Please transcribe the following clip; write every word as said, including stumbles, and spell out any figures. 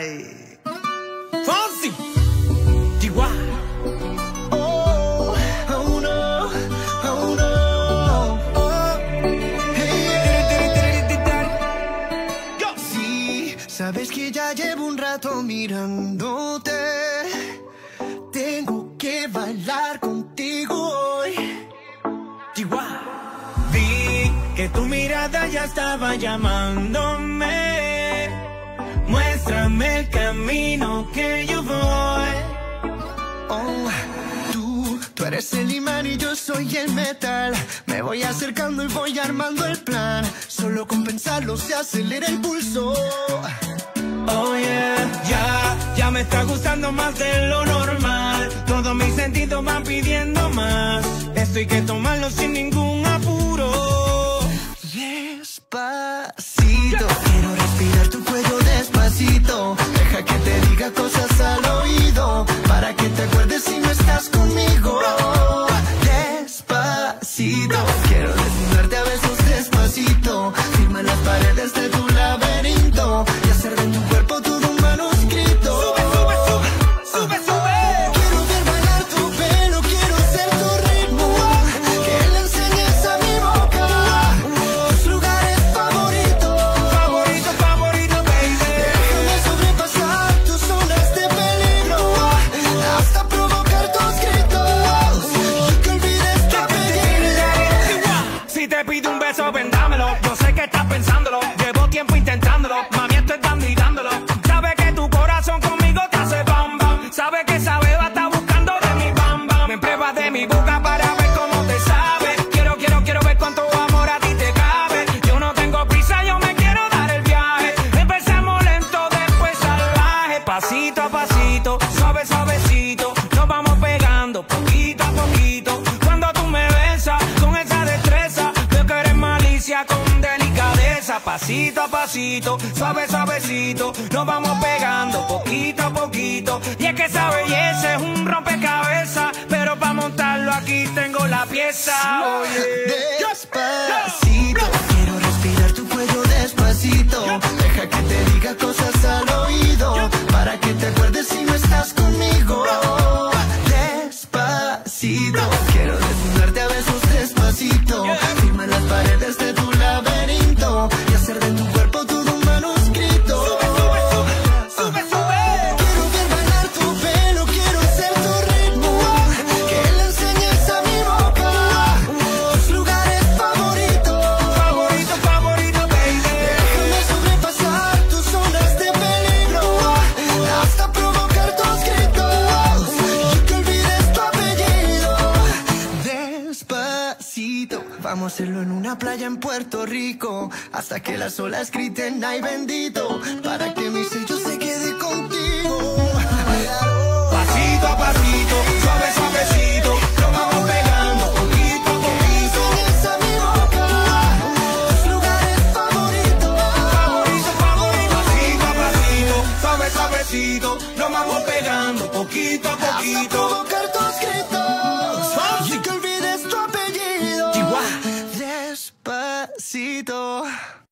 Ay. Fonsi. Chihuahua. Oh, oh no, oh no. Oh, hey. Sí, sabes que ya llevo un rato mirándote. Tengo que bailar contigo hoy. Chihuahua. Vi que tu mirada ya estaba llamándome. Muéstrame el camino que yo voy. Oh, tú, tú eres el imán y yo soy el metal. Me voy acercando y voy armando el plan. Solo con pensarlo se acelera el pulso. Oh yeah, ya, ya me está gustando más de lo normal. Todos mis sentidos van pidiendo más. Esto hay que tomarlo sin ningún apuro. Despacito, quiero respirar tu cuello despacito. Deja que te diga cosas al oído, para que te acuerdes si no estás conmigo. Despacito, quiero desnudarte a besos despacito. Firma las paredes de tu laberinto y hacer de tu cuerpo todo un manuscrito. Sube, sube, sube, sube, sube. Quiero ver bailar tu pelo, quiero ser tu ritmo. Que le enseñes a mi boca tus lugares favoritos. Favorito, favorito, baby. Déjame sobrepasar tus zonas de peligro, hasta provocar tus gritos y que olvides tu apellido. Si te pido un beso, vendámelo. Yo sé que estás pensándolo. Llevo tiempo intentándolo. Mami, estoy dando y dándolo. Sabe que tu corazón conmigo te hace bam bam. Sabe que esa beba está buscando de mi bam bam. Me pruebas de mi boca para ver cómo te sabe. Quiero, quiero, quiero ver cuánto amor a ti te cabe. Yo no tengo prisa, yo me quiero dar el viaje. Empezamos lento, después salvaje. Pasito a pasito, suave, suavecito. Nos vamos pegando poquito a poquito. Cuando tú me besas con esa destreza, veo que eres malicia con delicadeza. Pasito a pasito, suave, suavecito. Nos vamos pegando poquito a poquito. Y es que esa belleza es un rompecabezas, pero para montarlo aquí tengo la pieza. Oye. Despacito, quiero respirar tu cuello despacito. Deja que te diga cosas al oído, para que te acuerdes si no estás conmigo. Despacito, quiero desnudarte a besos despacito. Firma las paredes de tu laberinto y hacer de tu cuerpo todo un manuscrito. Sube, sube, sube, sube, sube. Quiero ver bailar tu pelo, quiero ser tu ritmo. Que le enseñes a mi boca tus lugares favoritos. Favorito, favorito, baby. Déjame sobrepasar tus zonas de peligro, hasta provocar tus gritos y que olvides tu apellido. Despacito, vamos a hacerlo en una playa en Puerto Rico, hasta que las olas griten ay bendito, para que mi sello se quede contigo. Pasito a pasito, suave, suavecito. Nos vamos pegando poquito a poquito. Enseñes a mi boca tus lugares favoritos. Favorito, favorito. Pasito a pasito, suave, suavecito. Nos vamos pegando poquito a Hasta poquito. provocar tus gritos y que olvides tu apellido. Chihuahua. Despacito.